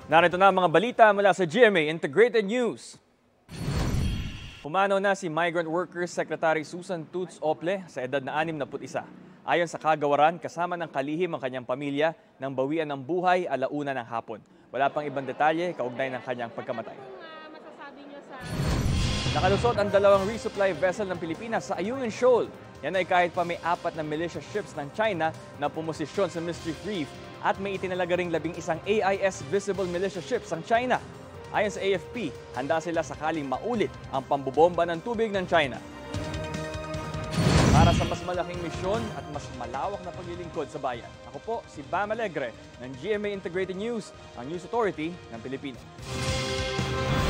Narito na ang mga balita mula sa GMA Integrated News. Pumanaw na si Migrant Workers Secretary Susan Toots Ople sa edad na 61. Ayon sa kagawaran, kasama ng kalihim ang kanyang pamilya nang bawian ng buhay 1:00 ng hapon. Wala pang ibang detalye kaugnay ng kanyang pagkamatay. Nakalusot ang 2 resupply vessel ng Pilipinas sa Ayungin Shoal. Yan ay kahit pa may 4 na militia ships ng China na pumosisyon sa Mischief Reef at may itinalaga ring 11 AIS visible militia ships ang China. Ayon sa AFP, handa sila sakaling maulit ang pambobomba ng tubig ng China. Para sa mas malaking misyon at mas malawak na paglilingkod sa bayan, ako po si Bam Alegre ng GMA Integrated News, ang News Authority ng Pilipinas.